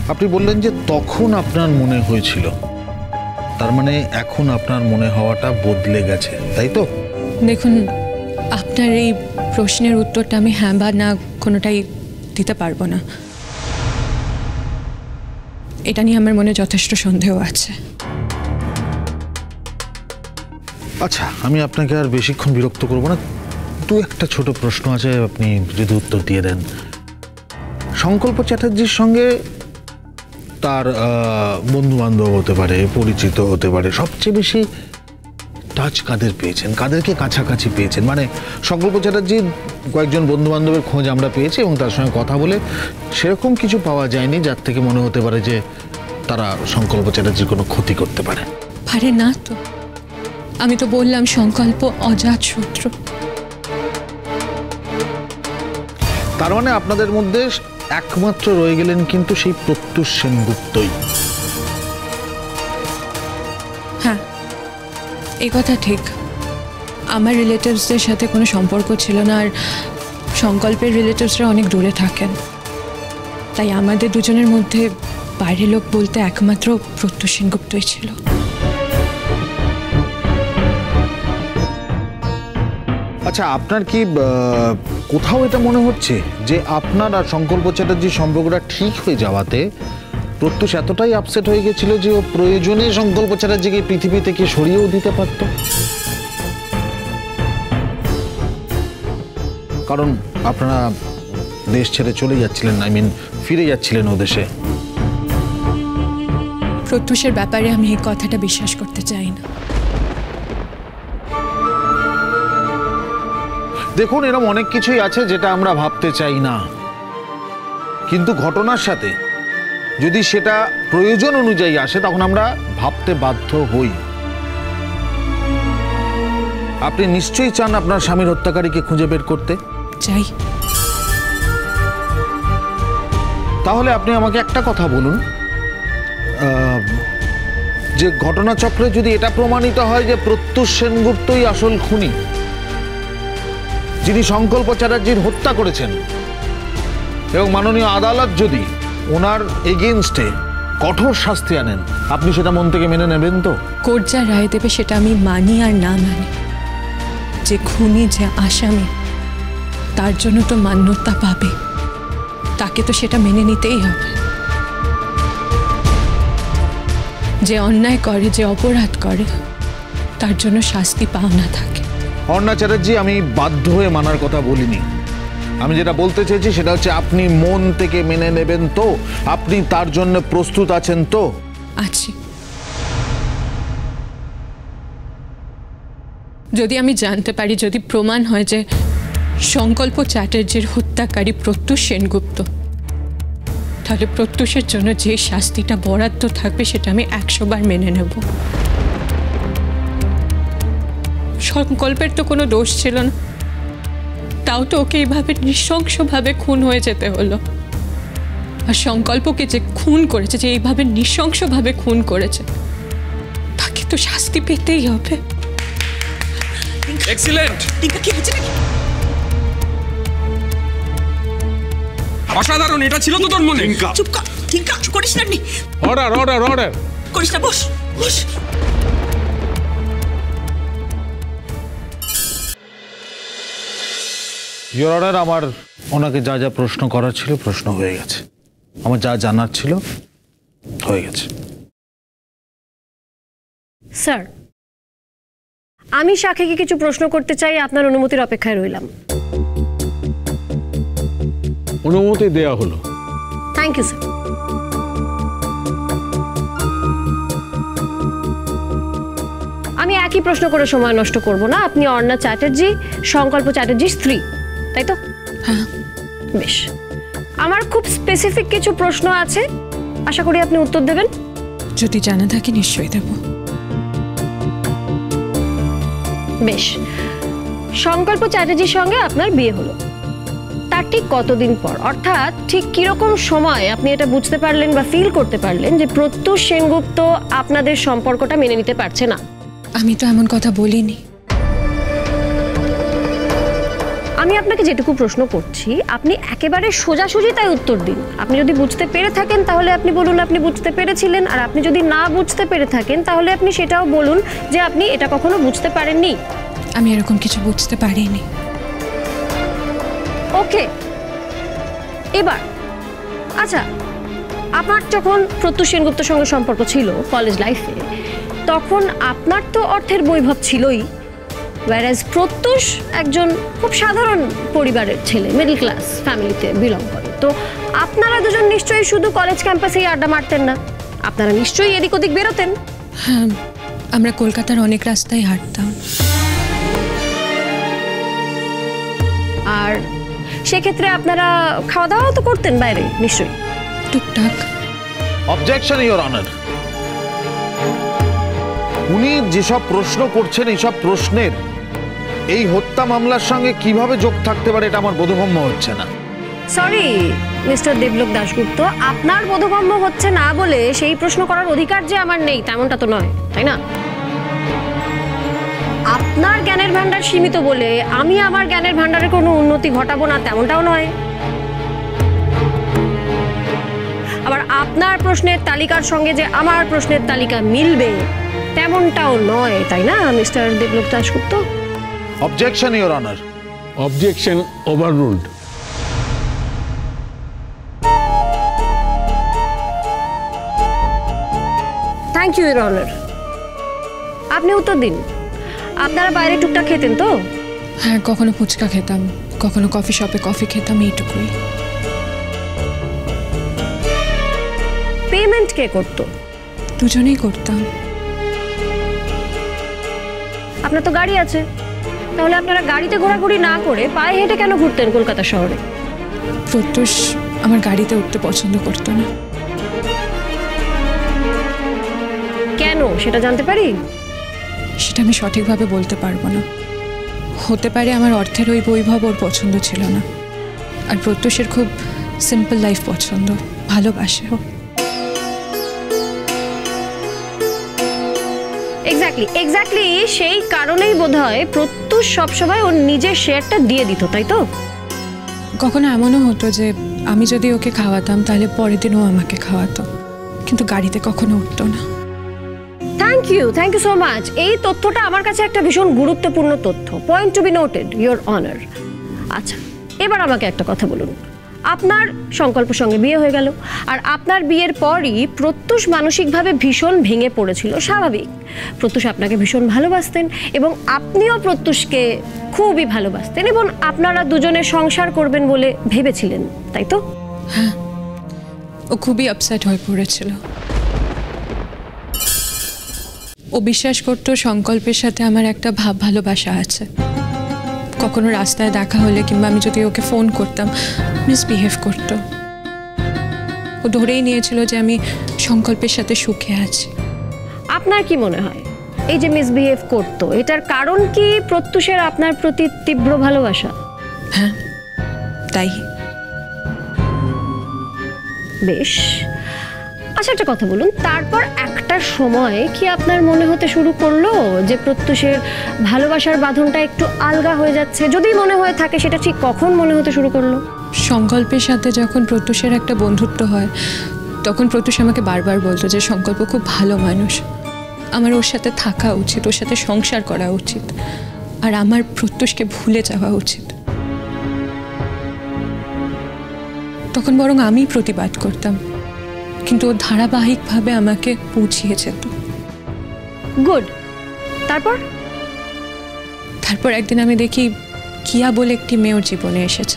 আপনি বললেন যে তখন আপনার মনে হয়েছিল, তার মানে এখন আপনার মনে হওয়াটা বদলে গেছে, তাই তো? দেখুন, আপনার এই প্রশ্নের উত্তরটা আমি হ্যাঁ বা না কোনোটাই দিতে পারবো না। এটা নিয়ে আমার মনে যথেষ্ট সন্দেহ আছে। আচ্ছা, আমি আপনাকে আর বেশিক্ষণ বিরক্ত করবো না। দু একটা ছোট প্রশ্ন আছে, আপনি যদি উত্তর দিয়ে দেন। সংকল্প চ্যাটার্জির সঙ্গে তার বন্ধু বান্ধব হতে পারে, পরিচিত হতে পারে, সবচেয়ে বেশি টাচ কাদের পেয়েছেন, কাদেরকে কাছাকাছি পেয়েছেন? মানে সংকল্প চ্যাটার্জির কয়েকজন বন্ধু বান্ধবের খোঁজ আমরা পেয়েছি এবং তার সঙ্গে কথা বলে সেরকম কিছু পাওয়া যায়নি যার থেকে মনে হতে পারে যে তারা সংকল্প চ্যাটার্জির কোনো ক্ষতি করতে পারে। পারে না তো, আমি তো বললাম সংকল্প অজাত শত্রু। তার মানে আপনাদের মধ্যে একমাত্র রয়ে গেলেন কিন্তু সেই প্রত্যুষ সেনগুপ্তই। হ্যাঁ, এই কথা ঠিক। আমার রিলেটিভসদের সাথে কোনো সম্পর্ক ছিল না, আর সংকল্পের রিলেটিভসরা অনেক দূরে থাকেন, তাই আমাদের দুজনের মধ্যে বাইরের লোক বলতে একমাত্র প্রত্যুষ সেনগুপ্তই ছিল। আচ্ছা, আপনার কি কোথাও এটা মনে হচ্ছে যে আপনার আর সংকল্প চ্যাটার্জির সম্পর্কটা ঠিক হয়ে যাওয়াতে প্রত্যুষ এতটাই আপসেট হয়ে গেছিল যে ও প্রয়োজনে সংকল্প চ্যাটার্জিকে পৃথিবী থেকে সরিয়েও দিতে পারত? কারণ আপনারা দেশ ছেড়ে চলে যাচ্ছিলেন, আই মিন ফিরে যাচ্ছিলেন ও দেশে। প্রত্যুষের ব্যাপারে আমি এই কথাটা বিশ্বাস করতে চাই না। দেখুন, এরকম অনেক কিছুই আছে যেটা আমরা ভাবতে চাই না, কিন্তু ঘটনার সাথে যদি সেটা প্রয়োজন অনুযায়ী আসে তখন আমরা ভাবতে বাধ্য হই। আপনি নিশ্চয়ই চান আপনার স্বামীর হত্যাকারীকে খুঁজে বের করতে? চাই। তাহলে আপনি আমাকে একটা কথা বলুন, যে ঘটনাচক্রে যদি এটা প্রমাণিত হয় যে প্রত্যুষ সেনগুপ্তই আসল খুনি, যিনি সংকল্প চ্যাটার্জির হত্যা করেছেন, এবং মাননীয় আদালত যদি ওনার এগেইনস্টে কঠোর শাস্তি আনেন, আপনি সেটা মন থেকে মেনে নেবেন তো? কোর্ট যা রায় দেবে সেটা আমি মানি আর না মানি, যে খুনি, যে আসামি, তার জন্য তো মান্যতা পাবে, তাকে তো সেটা মেনে নিতেই হবে। যে অন্যায় করে, যে অপরাধ করে, তার জন্য শাস্তি পাওনা থাকে। অর্ণা চ্যাটার্জি, আমি বাধ্য হয়ে মানার কথা বলিনি। আমি যেটা বলতে চেয়েছি সেটা হচ্ছে আপনি মন থেকে মেনে নেবেন তো? আপনি তার জন্য প্রস্তুত আছেন তো? আছি। যদি আমি জানতে পারি, যদি প্রমাণ হয় যে সংকল্প চ্যাটার্জির হত্যাকারী প্রত্যুষ সেনগুপ্ত, তাহলে প্রত্যুষের জন্য যে শাস্তিটা বরাদ্দ থাকবে সেটা আমি 100 বার মেনে নেব। সংকল্পের তো কোনো দোষ ছিল না, তাও তো ওকে এইভাবে নৃশংসভাবে খুন হয়ে যেতে হলো। আর সংকল্পকে যে খুন করেছে, যে এইভাবে নৃশংসভাবে খুন করেছে, তাকে তো শাস্তি পেতেই হবে। এক্সিলেন্ট! কি হচ্ছে নাকি? অসাধারণ! এটা ছিল তো তোর মনে? চুপ কর, কিংকা করিস না। Order, order, order! করিস না, বস বস। ইওর অর্ডার, আমার ওনাকে যা যা প্রশ্ন করার ছিল প্রশ্ন হয়ে গেছে, আমার যা জানার ছিল হয়ে গেছে। স্যার, আমি সাক্ষীকে কিছু প্রশ্ন করতে চাই, আপনার অনুমতির অপেক্ষায় রইলাম। অনুমতি দেয়া হলো। Thank you sir. আমি একই প্রশ্ন করে সময় নষ্ট করব না। আপনি অর্ণা চ্যাটার্জি, সংকল্প চ্যাটার্জির স্ত্রী, তাই তো? হ্যাঁ। বেশ, আমার খুব স্পেসিফিক কিছু প্রশ্ন আছে, আশা করি আপনি উত্তর দেবেন। যদি জানা থাকে নিশ্চয়ই দেব। বেশ, সংকল্প চ্যাটার্জির সঙ্গে আপনার বিয়ে হলো, তার ঠিক কতদিন পর, অর্থাৎ ঠিক কিরকম সময় আপনি এটা বুঝতে পারলেন বা ফিল করতে পারলেন যে প্রত্যুষ সেনগুপ্ত আপনাদের সম্পর্কটা মেনে নিতে পারছে না? আমি তো এমন কথা বলিনি। আমি আপনাকে যেটুকু প্রশ্ন করছি আপনি একেবারে সোজাসুজি তাই উত্তর দিন। আপনি যদি বুঝতে পেরে থাকেন তাহলে আপনি বলুন আপনি বুঝতে পেরেছিলেন, আর আপনি যদি না বুঝতে পেরে থাকেন তাহলে আপনি সেটাও বলুন যে আপনি এটা কখনো বুঝতে পারেননি। আমি এরকম কিছু বুঝতে পারিনি। ওকে, এবার আচ্ছা, আপনার যখন প্রত্যুষ সেনগুপ্তের সঙ্গে সম্পর্ক ছিল কলেজ লাইফে, তখন আপনার তো অর্থের বৈভব ছিলই, whereas প্রত্যুষ একজন খুব সাধারণ পরিবারের ছেলে, মিডল ক্লাস ফ্যামিলিতে বিলং করে। তো আপনারা দুজন নিশ্চয়ই শুধু কলেজ ক্যাম্পাসেই আড্ডা মারতেন না, আপনারা নিশ্চয়ই এদিক ওদিক বেরোতেন। হ্যাঁ, আমরা কলকাতার অনেক রাস্তায় হাঁটতাম। আর সেক্ষেত্রে আপনারা খাওয়া দাওয়া তো করতেন বাইরে নিশ্চয়ই। টুকটাক। Objection your honour. উনি যেসব প্রশ্ন করছেন এইসব প্রশ্নের এই হত্যা মামলার সঙ্গে কিভাবে যোগ থাকতে পারে এটা আমার বোধগম্য হচ্ছে না। সরি মিস্টার দেবলোক দাশগুপ্ত, আপনার বোধগম্য হচ্ছে না বলে সেই প্রশ্ন করার অধিকার যে আমার নেই তেমনটা তো নয়, তাই না? আপনার জ্ঞানের ভান্ডার সীমিত বলে আমি আমার জ্ঞানের ভান্ডারে কোনো উন্নতি ঘটাবো না তেমনটাও নয়। আবার আপনার প্রশ্নের তালিকার সঙ্গে যে আমার প্রশ্নের তালিকা মিলবে তেমনটাও নয়, তাই না mister Debalok Dasgupta? Objection your honour. Objection overruled. Thank you your honour. আপনি উত্তর দিন, আপনারা বাইরে টুকটাক খেতেন তো? হ্যাঁ, কখনো ফুচকা খেতাম, কখনো কফি শপে কফি খেতাম, এইটুকুই। পেমেন্ট কে করতো? দুজনেই করতাম। আপনার তো গাড়ি আছে, তাহলে আপনারা গাড়িতে ঘোরাঘুরি না করে পায়ে হেঁটে কেন ঘুরতেন কলকাতা শহরে? প্রত্যুষ আমার গাড়িতে উঠতে পছন্দ করতো না। কেন সেটা জানতে পারি? সেটা আমি সঠিকভাবে বলতে পারবো না। হতে পারে আমার অর্থের ওই বৈভব ওর পছন্দ ছিল না, আর প্রত্যুষের খুব সিম্পল লাইফ পছন্দ, ভালোবাসে ও। এক্স্যাক্টলি সেই কারণেই বোধহয় প্রত্যুষ সবসময় ওর নিজের শেয়ারটা দিয়ে দিত, তাই তো? কখনো এমনও হতো যে আমি যদি ওকে খাওয়াতাম তাহলে পরের দিন ও আমাকে খাওয়াতো, কিন্তু গাড়িতে কখনো উঠতো না। Thank you so much. এই তথ্যটা আমার কাছে একটা ভীষণ গুরুত্বপূর্ণ তথ্য, point to be noted your honour. আচ্ছা, এবার আমাকে একটা কথা বলুন, আপনার সংকল্পের সঙ্গে বিয়ে হয়ে গেল, আর আপনার বিয়ের পরই প্রত্যুষ মানসিকভাবে ভীষণ ভেঙে পড়েছিল, স্বাভাবিক। প্রত্যুষ আপনাকে ভীষণ ভালোবাসতেন এবং আপনিও প্রত্যুষকে খুবই ভালোবাসতেন, এবং আপনারা দুজনে সংসার করবেন বলে ভেবেছিলেন, তাই তো? হ্যাঁ, ও খুবই আপসেট হয়ে পড়েছিল। ও বিশ্বাস করতো সংকল্পের সাথে আমার একটা ভাব ভালোবাসা আছে। কখনো রাস্তায় দেখা হলে কিংবা আমি যদি ওকে ফোন করতাম, মিসবিহেভ করতো। ও ধরেই নিয়েছিল যে আমি সংকল্পের সাথে সুখে আছি। আপনার কি মনে হয় এই যে মিসবিহেভ করতো এটার কারণ কি প্রত্যুষের আপনার প্রতি তীব্র ভালোবাসা? হ্যাঁ, তাই। বেশ, আচ্ছা একটা কথা বলুন, তারপর একটা সময় কি আপনার মনে হতে শুরু করলো যে প্রত্যুষের ভালোবাসার বাঁধনটা একটু আলগা হয়ে যাচ্ছে? যদি মনে হয়ে থাকে সেটা ঠিক কখন মনে হতে শুরু করলো? সংকল্পের সাথে যখন প্রত্যুষের একটা বন্ধুত্ব হয় তখন প্রত্যুষ আমাকে বারবার বলতো যে সংকল্প খুব ভালো মানুষ, আমার ওর সাথে থাকা উচিত, ওর সাথে সংসার করা উচিত, আর আমার প্রত্যুষকে ভুলে যাওয়া উচিত। তখন বরং আমি প্রতিবাদ করতাম, কিন্তু ও ধারাবাহিকভাবে আমাকে বুঝিয়ে যেত। গুড। তারপর তারপর একদিন আমি দেখি কিয়া বলে একটি মেয়ে ওর জীবনে এসেছে।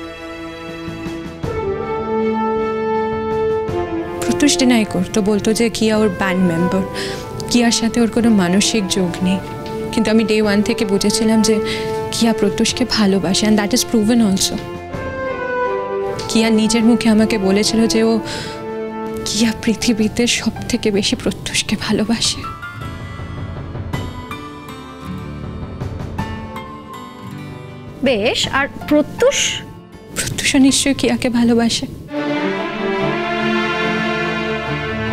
প্রত্যুষ ডিনাই করতো, বলতো যে কিয়া ওর ব্যান্ড মেম্বার, কিয়ার সাথে ওর কোনো মানসিক যোগ নেই। কিন্তু আমি ডে 1 থেকে বুঝেছিলাম যে কিয়া প্রত্যুষকে ভালোবাসে, and that is proven also. Kiya নিজের মুখে আমাকে বলেছিল যে ও কিয়া পৃথিবীতে সব থেকে বেশি প্রত্যুষকে ভালোবাসে। বেশ, আর প্রত্যুষও নিশ্চয়ই কিয়াকে ভালোবাসে।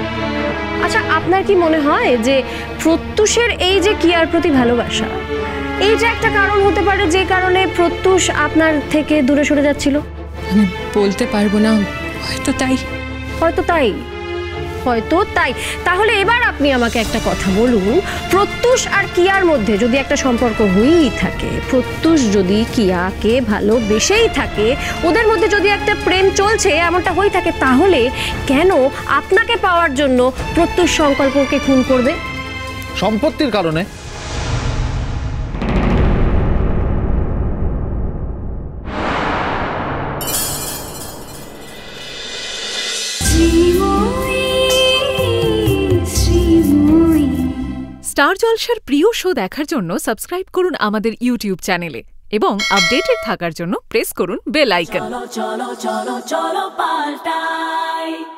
আচ্ছা, আপনার কি মনে হয় যে প্রত্যুষের এই যে কিয়ার প্রতি ভালোবাসা, এই যে একটা কারণ হতে পারে যে কারণে প্রত্যুষ আপনার থেকে দূরে সরে যাচ্ছিল? আমি বলতে পারবো না, হয়তো তাই। হয়তো তাই, হয়তো তাই। তাহলে এবার আপনি আমাকে একটা কথা বলুন, প্রত্যুষ আর কিয়ার মধ্যে যদি একটা সম্পর্ক হয়েই থাকে, প্রত্যুষ যদি কিয়াকে ভালোবেসেই থাকে, ওদের মধ্যে যদি একটা প্রেম চলছে এমনটা হয়ে থাকে, তাহলে কেন আপনাকে পাওয়ার জন্য প্রত্যুষ সংকল্পকে খুন করবে? সম্পত্তির কারণে। স্টার জলসার প্রিয় শো দেখার জন্য সাবস্ক্রাইব করুন আমাদের ইউটিউব চ্যানেলে এবং আপডেটেড থাকার জন্য প্রেস করুন বেল আইকন। চলো চলো চলো চলো পাল্টাই।